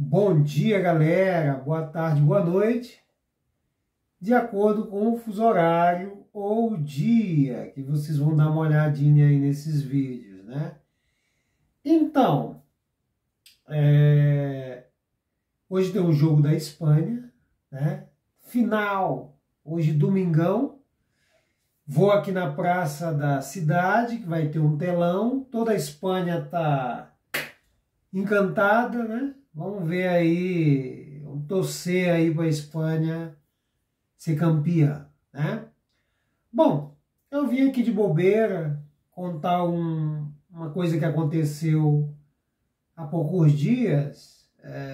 Bom dia, galera. Boa tarde, boa noite. De acordo com o fuso horário ou o dia que vocês vão dar uma olhadinha aí nesses vídeos, né? Então, hoje tem um jogo da Espanha, né? Final, hoje domingão. Vou aqui na praça da cidade, que vai ter um telão. Toda a Espanha tá encantada, né? Vamos ver aí, vamos torcer aí para a Espanha ser campeã, né? Bom, eu vim aqui de bobeira contar uma coisa que aconteceu há poucos dias,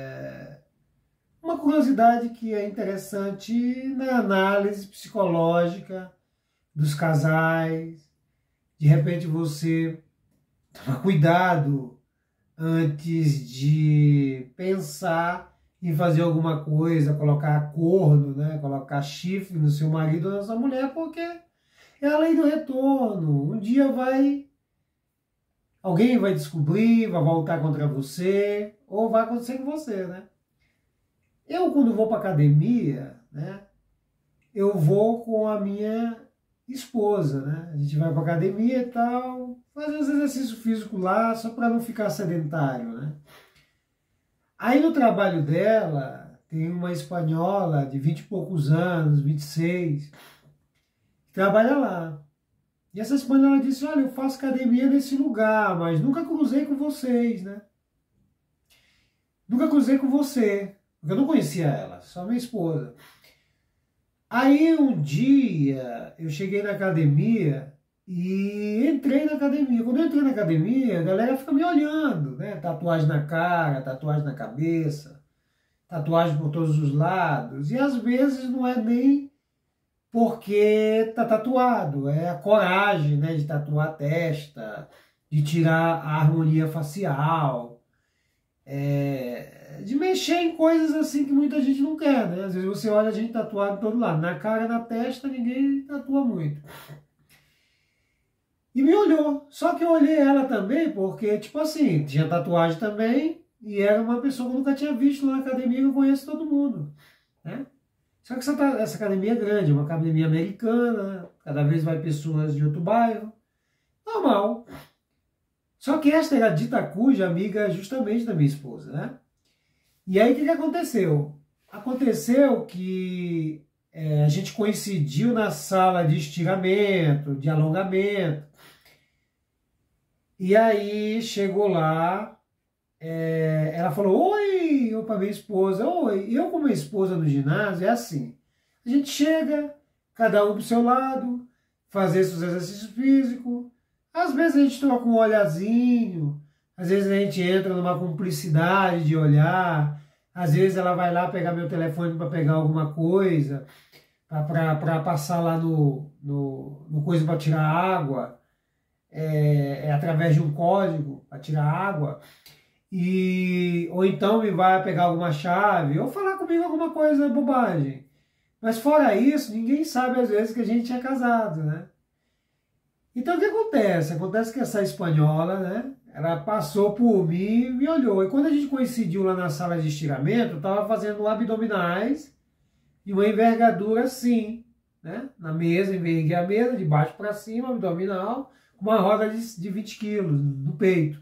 uma curiosidade que é interessante na análise psicológica dos casais. De repente você toma cuidado antes de pensar em fazer alguma coisa, colocar corno, né? Colocar chifre no seu marido ou na sua mulher, porque é a lei do retorno. Um dia alguém vai descobrir, vai voltar contra você, ou vai acontecer com você, né? Eu, quando vou para academia, né? Eu vou com a minha esposa, né? A gente vai para academia e tal, fazer os exercícios físicos lá, só para não ficar sedentário, né? Aí no trabalho dela, tem uma espanhola de 20 e poucos anos, 26, que trabalha lá. E essa espanhola disse, olha, eu faço academia nesse lugar, mas nunca cruzei com vocês, né? Nunca cruzei com você, porque eu não conhecia ela, só minha esposa. Aí um dia eu cheguei na academia e entrei na academia. Quando eu entrei na academia, a galera fica me olhando, né? Tatuagem na cara, tatuagem na cabeça, tatuagem por todos os lados. E às vezes não é nem porque tá tatuado, é a coragem, né, de tatuar a testa, de tirar a harmonia facial, de mexer em coisas assim que muita gente não quer, né? Às vezes você olha a gente tatuado em todo lado, na cara, na testa, ninguém tatua muito. E me olhou, só que eu olhei ela também porque, tipo assim, tinha tatuagem também e era uma pessoa que eu nunca tinha visto lá na academia, que eu conheço todo mundo, né? Só que essa academia é grande, é uma academia americana, cada vez vai pessoas de outro bairro, normal. Só que esta era a dita cuja amiga justamente da minha esposa, né? E aí o que aconteceu? Aconteceu que a gente coincidiu na sala de estiramento, de alongamento. E aí chegou lá, ela falou, oi, eu para minha esposa, oi. Eu com minha esposa no ginásio é assim, a gente chega, cada um pro seu lado, fazer seus exercícios físicos, às vezes a gente troca um olhazinho, às vezes a gente entra numa cumplicidade de olhar, às vezes ela vai lá pegar meu telefone para pegar alguma coisa, para passar lá no coisa para tirar água, através de um código para tirar água, ou então me vai pegar alguma chave, ou falar comigo alguma coisa bobagem. Mas fora isso, ninguém sabe às vezes que a gente é casado, né? Então o que acontece? Acontece que essa espanhola, né, ela passou por mim e me olhou. E quando a gente coincidiu lá na sala de estiramento, eu estava fazendo abdominais e uma envergadura assim, né? Na mesa, enverguei a mesa, de baixo para cima, abdominal, com uma roda de 20 quilos no peito.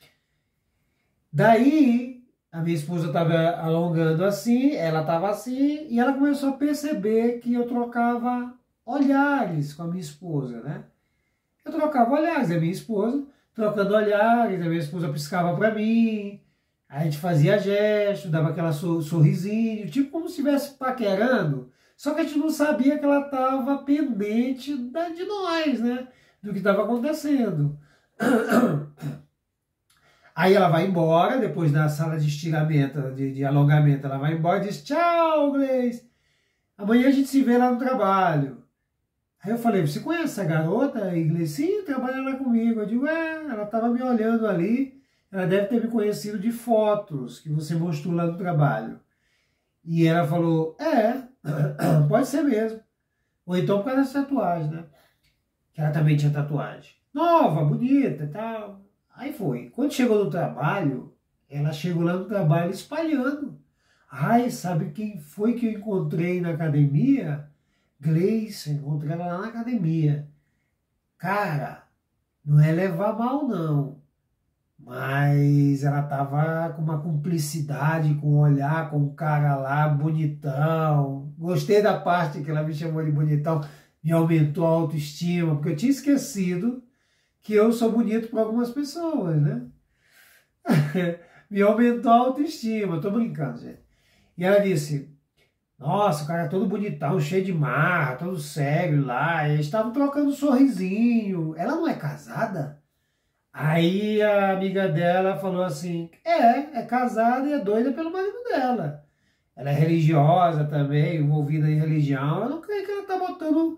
Daí, a minha esposa estava alongando assim, ela estava assim, e ela começou a perceber que eu trocava olhares com a minha esposa, né? Eu trocava olhares, a minha esposa, trocando olhares, a minha esposa piscava para mim, a gente fazia gesto, dava aquela sorrisinho, tipo como se estivesse paquerando, só que a gente não sabia que ela estava pendente de nós, né? Do que estava acontecendo. Aí ela vai embora, depois da sala de estiramento, de alongamento, ela vai embora e diz, tchau, Gleice, amanhã a gente se vê lá no trabalho. Aí eu falei, você conhece essa garota, Gleice? Sim, trabalha lá comigo. Eu digo, ela estava me olhando ali, ela deve ter me conhecido de fotos que você mostrou lá no trabalho. E ela falou, pode ser mesmo. Ou então por causa dessa tatuagem, né? Que ela também tinha tatuagem. Nova, bonita e tal. Aí foi. Quando chegou no trabalho, ela chegou lá no trabalho espalhando. Ai, sabe quem foi que eu encontrei na academia? Gleice, encontrei ela lá na academia. Cara, não é levar mal não, mas ela tava com uma cumplicidade, com um olhar, com um cara lá bonitão. Gostei da parte que ela me chamou de bonitão, me aumentou a autoestima, porque eu tinha esquecido que eu sou bonito para algumas pessoas, né? Me aumentou a autoestima, tô brincando, gente. E ela disse, nossa, o cara é todo bonitão, cheio de marra, todo sério lá. Eles estavam trocando um sorrisinho. Ela não é casada? Aí a amiga dela falou assim, é casada e é doida pelo marido dela. Ela é religiosa também, envolvida em religião. Eu não creio que ela tá botando,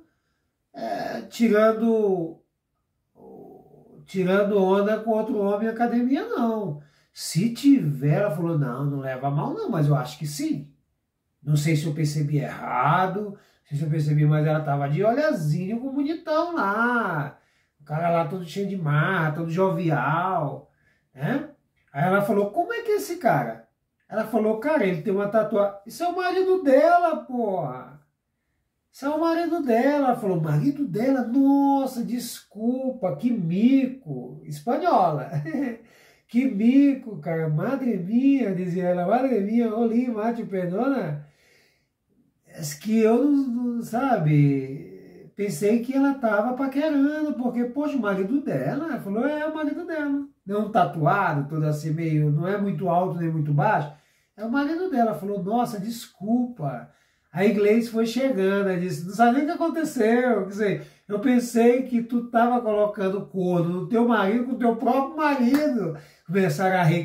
tirando onda com outro homem em academia, não. Se tiver, ela falou, não, não leva a mal não, mas eu acho que sim. Não sei se eu percebi errado, não sei se eu percebi, mas ela tava de olhazinho com o bonitão lá. O cara lá todo cheio de marra, todo jovial, né? Aí ela falou, como é que é esse cara? Ela falou, cara, ele tem uma tatuagem. Isso é o marido dela, porra. Isso é o marido dela. Ela falou, marido dela? Nossa, desculpa, que mico. Espanhola. Que mico, cara. Madre minha, dizia ela, madre minha, olí, mate, perdona. Que eu não, sabe, pensei que ela tava paquerando, porque, poxa, o marido dela, ela falou, é o marido dela. Não tatuado, todo assim, meio, não é muito alto nem muito baixo, é o marido dela. Ela falou, nossa, desculpa. A Gleice foi chegando, ela disse, não sabe nem o que aconteceu, quer dizer, eu pensei que tu tava colocando corno no teu marido com o teu próprio marido. Começaram a rir,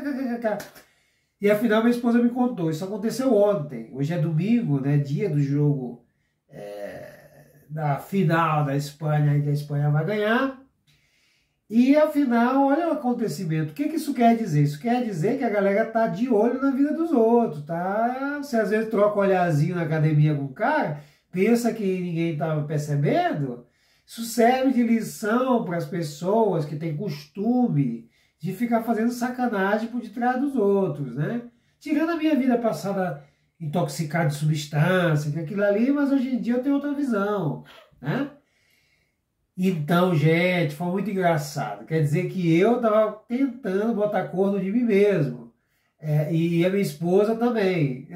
e afinal minha esposa me contou, isso aconteceu ontem, hoje é domingo, né, dia do jogo da final da Espanha, que a Espanha vai ganhar, e afinal, olha o acontecimento, o que que isso quer dizer? Isso quer dizer que a galera tá de olho na vida dos outros, tá? Você às vezes troca um olhazinho na academia com o cara, pensa que ninguém tá percebendo, isso serve de lição para as pessoas que têm costume de ficar fazendo sacanagem por detrás dos outros, né? Tirando a minha vida passada intoxicada de substância, que aquilo ali, mas hoje em dia eu tenho outra visão, né? Então, gente, foi muito engraçado. Quer dizer que eu estava tentando botar corno de mim mesmo. E a minha esposa também.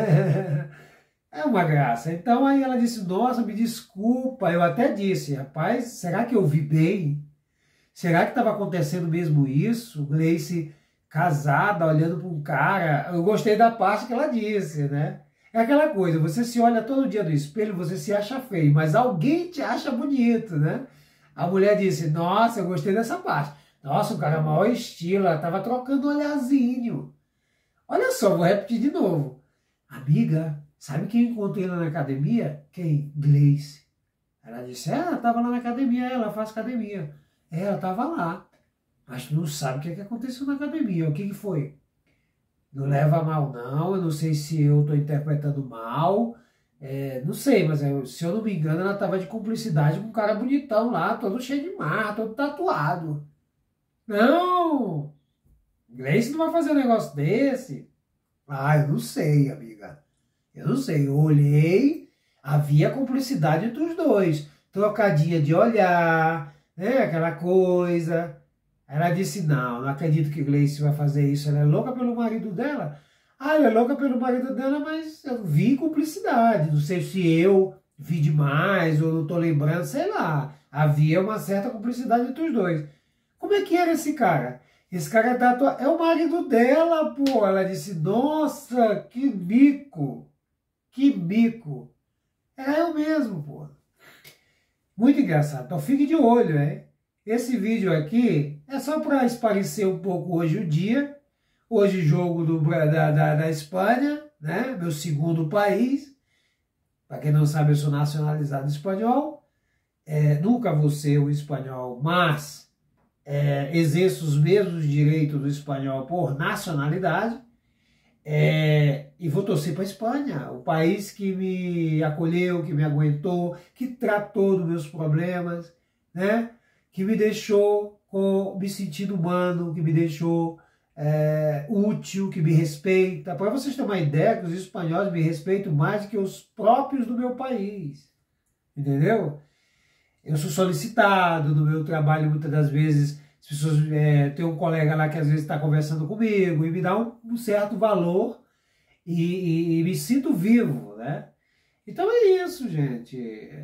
É uma graça. Então aí ela disse, nossa, me desculpa. Eu até disse, rapaz, será que eu vi bem? Será que estava acontecendo mesmo isso? Gleice casada, olhando para um cara. Eu gostei da parte que ela disse, né? É aquela coisa, você se olha todo dia no espelho, você se acha feio, mas alguém te acha bonito, né? A mulher disse, nossa, eu gostei dessa parte. Nossa, o cara é maior estilo, ela estava trocando um olhazinho. Olha só, vou repetir de novo. Amiga, sabe quem eu encontrei lá na academia? Quem? Gleice. Ela disse, ela estava lá na academia, ela faz academia. Ela estava lá, mas tu não sabe o que aconteceu na academia. O que foi? Não leva a mal, não. Eu não sei se eu estou interpretando mal. Não sei, mas se eu não me engano, ela estava de cumplicidade com um cara bonitão lá, todo cheio de marra, todo tatuado. Não! Gleice não vai fazer um negócio desse. Ah, eu não sei, amiga. Eu não sei. Eu olhei, havia cumplicidade entre os dois. Trocadinha de olhar, né? Aquela coisa. Ela disse, não acredito que Gleice vai fazer isso. Ela é louca pelo marido dela. Ah, ela é louca pelo marido dela, mas eu vi cumplicidade. Não sei se eu vi demais ou não estou lembrando, sei lá. Havia uma certa cumplicidade entre os dois. Como é que era esse cara? Esse cara é o marido dela, pô. Ela disse, nossa, que bico. Que bico. É eu mesmo, pô. Muito engraçado. Então fique de olho, hein? Esse vídeo aqui é só para esparecer um pouco hoje o dia. Hoje jogo da Espanha, né? Meu segundo país. Para quem não sabe, eu sou nacionalizado espanhol. Nunca vou ser um espanhol, mas exerço os mesmos direitos do espanhol por nacionalidade. E vou torcer para a Espanha, o país que me acolheu, que me aguentou, que tratou dos meus problemas, né? Que me deixou me sentindo humano, que me deixou útil, que me respeita. Para vocês terem uma ideia, que os espanhóis me respeitam mais do que os próprios do meu país. Entendeu? Eu sou solicitado no meu trabalho, muitas das vezes, as pessoas, tem um colega lá que às vezes está conversando comigo e me dá um certo valor e me sinto vivo, né? Então é isso, gente.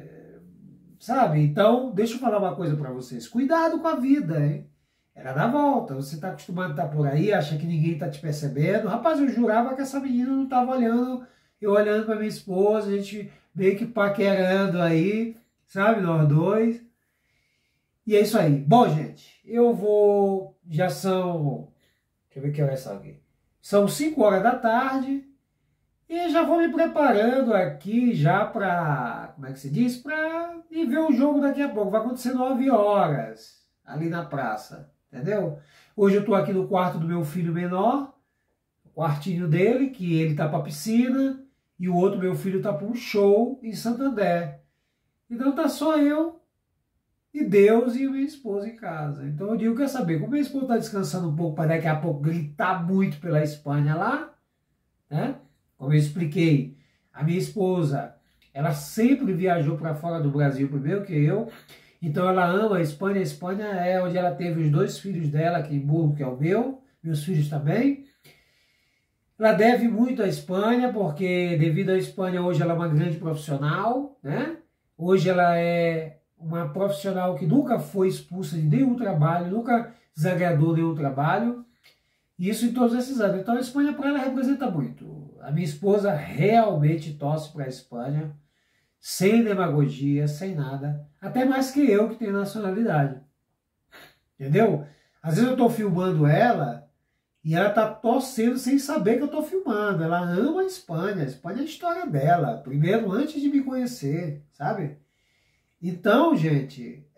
Sabe? Então, deixa eu falar uma coisa para vocês. Cuidado com a vida, hein? Ela dá volta. Você está acostumado a estar por aí, acha que ninguém está te percebendo. Rapaz, eu jurava que essa menina não estava olhando, eu olhando para minha esposa, a gente meio que paquerando aí, sabe? Nós dois. E é isso aí. Bom, gente, eu vou... Já são... Deixa eu ver que hora é essa aqui. São 5 horas da tarde. E já vou me preparando aqui já para, como é que se diz? Para ir ver o jogo daqui a pouco. Vai acontecer 9 horas ali na praça, entendeu? Hoje eu estou aqui no quarto do meu filho menor, o quartinho dele, que ele tá para a piscina, e o outro meu filho tá para um show em Santander. Então tá só eu e Deus e minha esposa em casa. Então eu digo, quer saber, como minha esposa está descansando um pouco para daqui a pouco gritar muito pela Espanha lá, né? Como eu expliquei, a minha esposa, ela sempre viajou para fora do Brasil primeiro que eu, então ela ama a Espanha é onde ela teve os 2 filhos dela, aqui em Burgo, que é o meu, meus filhos também. Ela deve muito à Espanha, porque devido à Espanha hoje ela é uma grande profissional, né? Hoje ela é uma profissional que nunca foi expulsa de nenhum trabalho, nunca desagradou nenhum trabalho, isso em todos esses anos. Então a Espanha para ela representa muito. A minha esposa realmente torce para a Espanha, sem demagogia, sem nada, até mais que eu que tenho nacionalidade. Entendeu? Às vezes eu estou filmando ela e ela está torcendo sem saber que eu estou filmando. Ela ama a Espanha é a história dela, primeiro antes de me conhecer, sabe? Então, gente,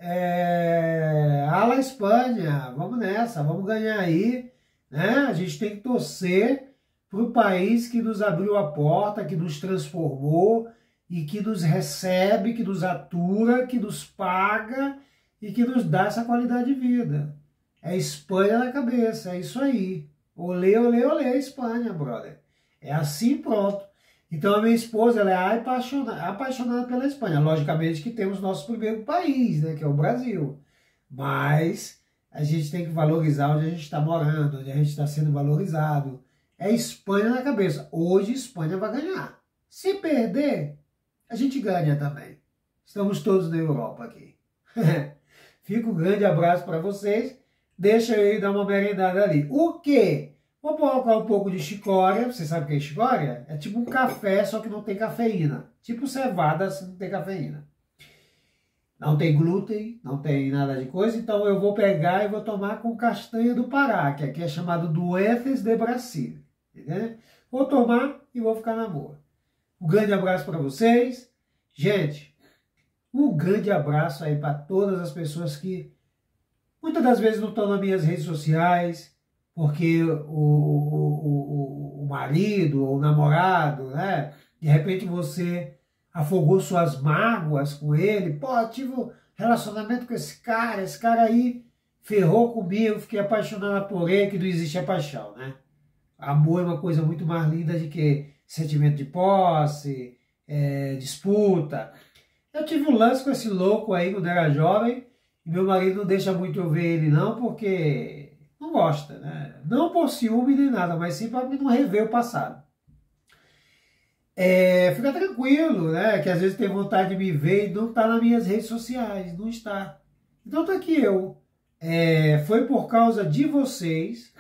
ala Espanha, vamos nessa, vamos ganhar aí, né? A gente tem que torcer para o país que nos abriu a porta, que nos transformou e que nos recebe, que nos atura, que nos paga e que nos dá essa qualidade de vida. É Espanha na cabeça, é isso aí. Olê, olê, olê, Espanha, brother. É assim, pronto. Então a minha esposa, ela é apaixonada pela Espanha. Logicamente que temos nosso primeiro país, né, que é o Brasil. Mas a gente tem que valorizar onde a gente está morando, onde a gente está sendo valorizado. É Espanha na cabeça. Hoje Espanha vai ganhar. Se perder, a gente ganha também. Estamos todos na Europa aqui. Fica um grande abraço para vocês. Deixa eu ir dar uma merendada ali. O quê? Vou colocar um pouco de chicória. Você sabe o que é chicória? É tipo um café, só que não tem cafeína. Tipo cevada, não tem cafeína. Não tem glúten, não tem nada de coisa. Então eu vou pegar e vou tomar com castanha do Pará, que aqui é chamado Nueces de Brasil. Entendeu? Vou tomar e vou ficar na boa. Um grande abraço para vocês. Gente, um grande abraço aí para todas as pessoas que muitas das vezes não estão nas minhas redes sociais, porque o marido ou o namorado, né? De repente você afogou suas mágoas com ele. Pô, eu tive um relacionamento com esse cara aí ferrou comigo, fiquei apaixonada por ele, que não existe a paixão, né? Amor é uma coisa muito mais linda do que sentimento de posse, disputa. Eu tive um lance com esse louco aí quando era jovem, e meu marido não deixa muito eu ver ele não, porque não gosta, né? Não por ciúme nem nada, mas sim para não rever o passado. Fica tranquilo, né? Que às vezes tem vontade de me ver e não está nas minhas redes sociais, não está. Então tá aqui eu. Foi por causa de vocês,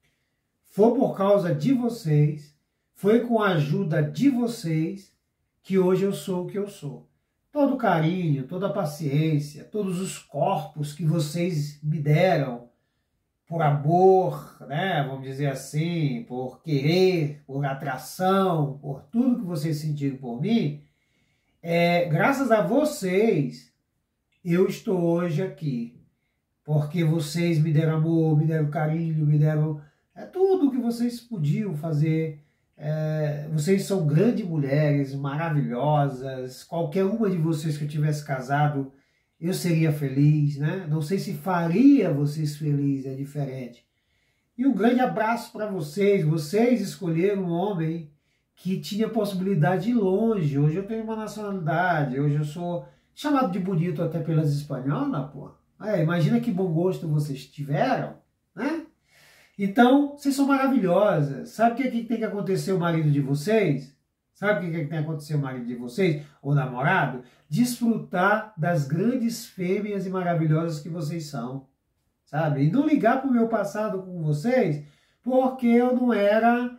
foi com a ajuda de vocês que hoje eu sou o que eu sou. Todo o carinho, toda a paciência, todos os corpos que vocês me deram, por amor, né, vamos dizer assim, por querer, por atração, por tudo que vocês sentiram por mim, graças a vocês, eu estou hoje aqui. Porque vocês me deram amor, me deram carinho, me deram tudo que vocês podiam fazer. Vocês são grandes mulheres, maravilhosas. Qualquer uma de vocês que eu tivesse casado, eu seria feliz, né? Não sei se faria vocês felizes, é diferente. E um grande abraço para vocês. Vocês escolheram um homem que tinha possibilidade de ir longe. Hoje eu tenho uma nacionalidade, hoje eu sou chamado de bonito até pelas espanholas, pô. Imagina que bom gosto vocês tiveram, né? Então, vocês são maravilhosas. Sabe o que tem que acontecer o marido de vocês? Sabe o que tem que acontecer o marido de vocês? Ou namorado? Desfrutar das grandes fêmeas e maravilhosas que vocês são. Sabe? E não ligar para o meu passado com vocês, porque eu não era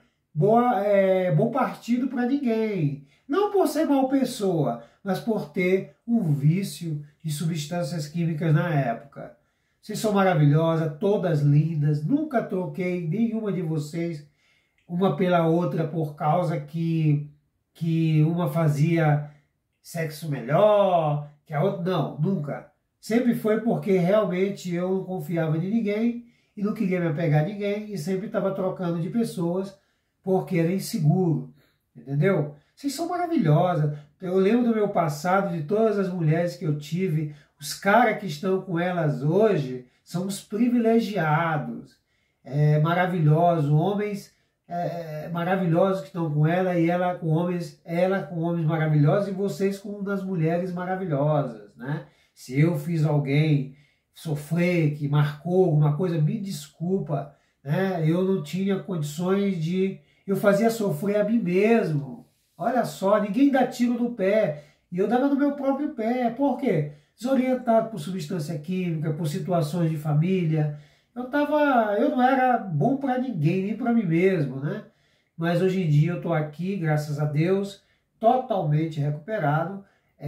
bom partido para ninguém. Não por ser mal pessoa, mas por ter um vício de substâncias químicas na época. Vocês são maravilhosas, todas lindas, nunca troquei nenhuma de vocês uma pela outra por causa que uma fazia sexo melhor, que a outra... Não, nunca. Sempre foi porque realmente eu não confiava em ninguém e não queria me apegar a ninguém e sempre estava trocando de pessoas porque era inseguro, entendeu? Vocês são maravilhosas. Eu lembro do meu passado, de todas as mulheres que eu tive. Os caras que estão com elas hoje são os privilegiados, maravilhosos, homens maravilhosos que estão com ela e ela com homens maravilhosos e vocês com uma das mulheres maravilhosas, né? Se eu fiz alguém sofrer, que marcou alguma coisa, me desculpa, né? Eu não tinha condições de... Eu fazia sofrer a mim mesmo. Olha só, ninguém dá tiro no pé. E eu dava no meu próprio pé. Por quê? Desorientado por substância química, por situações de família. Eu não era bom para ninguém, nem para mim mesmo, né? Mas hoje em dia eu estou aqui, graças a Deus, totalmente recuperado,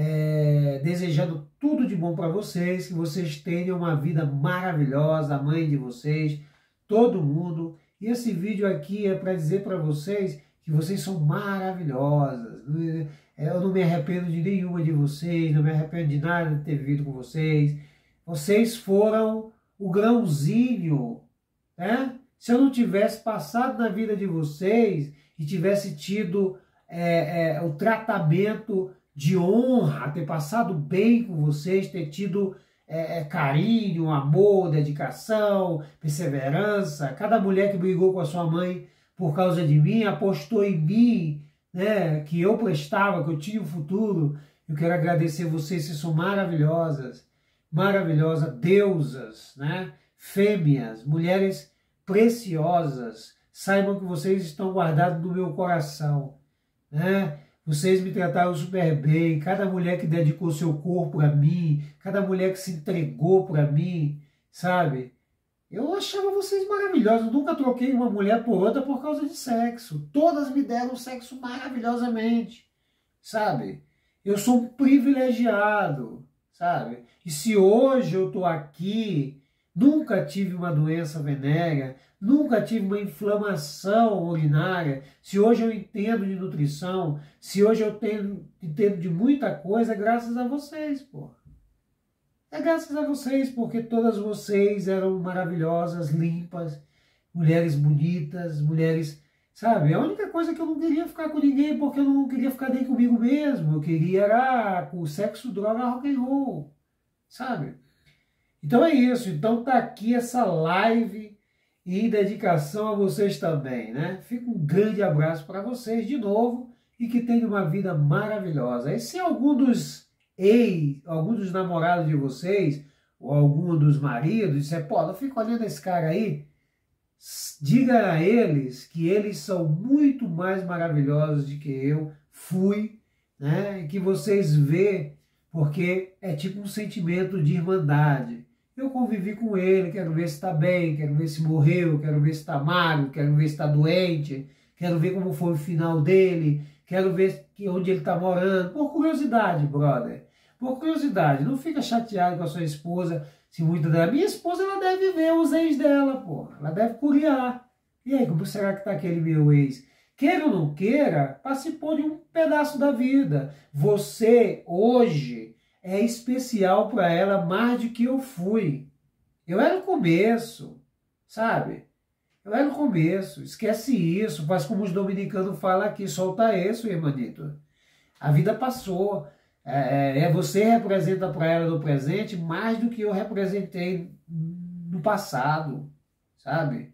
desejando tudo de bom para vocês, que vocês tenham uma vida maravilhosa, a mãe de vocês, todo mundo. E esse vídeo aqui é para dizer para vocês que vocês são maravilhosas. Eu não me arrependo de nenhuma de vocês, não me arrependo de nada de ter vivido com vocês. Vocês foram o grãozinho, né? Se eu não tivesse passado na vida de vocês e tivesse tido o tratamento de honra, ter passado bem com vocês, ter tido carinho, amor, dedicação, perseverança. Cada mulher que brigou com a sua mãe por causa de mim, apostou em mim, né, que eu prestava, que eu tinha um futuro. Eu quero agradecer vocês, vocês são maravilhosas, maravilhosas, deusas, né, fêmeas, mulheres preciosas. Saibam que vocês estão guardados no meu coração, né? Vocês me trataram super bem, cada mulher que dedicou seu corpo a mim, cada mulher que se entregou para mim, sabe? Eu achava vocês maravilhosos, nunca troquei uma mulher por outra por causa de sexo. Todas me deram sexo maravilhosamente, sabe? Eu sou um privilegiado, sabe? E se hoje eu estou aqui, nunca tive uma doença venérea, nunca tive uma inflamação urinária, se hoje eu entendo de nutrição, se hoje eu entendo de muita coisa, é graças a vocês, pô. É graças a vocês, porque todas vocês eram maravilhosas, limpas, mulheres bonitas, mulheres... Sabe, a única coisa que eu não queria ficar com ninguém, porque eu não queria ficar nem comigo mesmo, eu queria era com sexo, droga, rock and roll, sabe? Então é isso, então tá aqui essa live em dedicação a vocês também, né? Fica um grande abraço para vocês de novo e que tenham uma vida maravilhosa. E se algum dos namorados de vocês, ou algum dos maridos, disser, pô, eu fico olhando esse cara aí, diga a eles que eles são muito mais maravilhosos do que eu fui, né? E que vocês vê, porque é tipo um sentimento de irmandade. Eu convivi com ele, quero ver se está bem, quero ver se morreu, quero ver se está magro, quero ver se está doente, quero ver como foi o final dele, quero ver onde ele está morando. Por curiosidade, brother. Por curiosidade. Não fica chateado com a sua esposa. Se muita da minha esposa, ela deve ver os ex dela, pô. Ela deve curiar. E aí, como será que está aquele meu ex? Queira ou não queira, participou de um pedaço da vida. Você, hoje, é especial para ela mais do que eu fui. Eu era o começo, sabe? Eu era o começo. Esquece isso. Faz como os dominicanos falam aqui, solta isso, irmanito. A vida passou. Você representa para ela no presente mais do que eu representei no passado, sabe?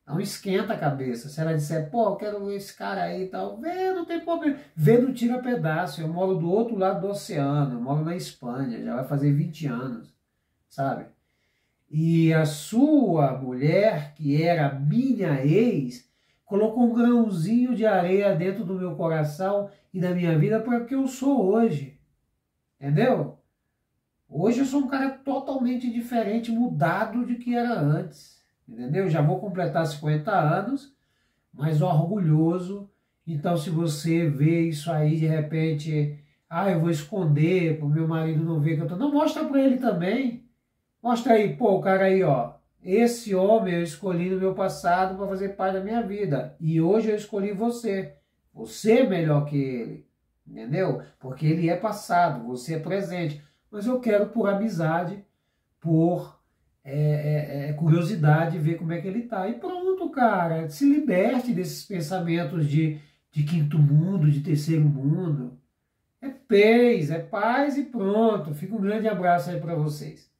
Não esquenta a cabeça. Se ela disser, pô, eu quero esse cara aí e tal, vê, não tem problema. Vê, não tira pedaço. Eu moro do outro lado do oceano, eu moro na Espanha, já vai fazer 20 anos, sabe? E a sua mulher, que era minha ex, colocou um grãozinho de areia dentro do meu coração e da minha vida para o que eu sou hoje. Entendeu? Hoje eu sou um cara totalmente diferente, mudado de que era antes. Entendeu? Já vou completar 50 anos, mas orgulhoso. Então, se você vê isso aí, de repente, eu vou esconder para o meu marido não ver que eu tô. Não, mostra para ele também. Mostra aí, pô, o cara aí, ó. Esse homem eu escolhi no meu passado para fazer parte da minha vida. E hoje eu escolhi você. Você é melhor que ele. Entendeu? Porque ele é passado, você é presente. Mas eu quero por amizade, por curiosidade, ver como é que ele tá. E pronto, cara. Se liberte desses pensamentos de quinto mundo, de terceiro mundo. É paz e pronto. Fica um grande abraço aí para vocês.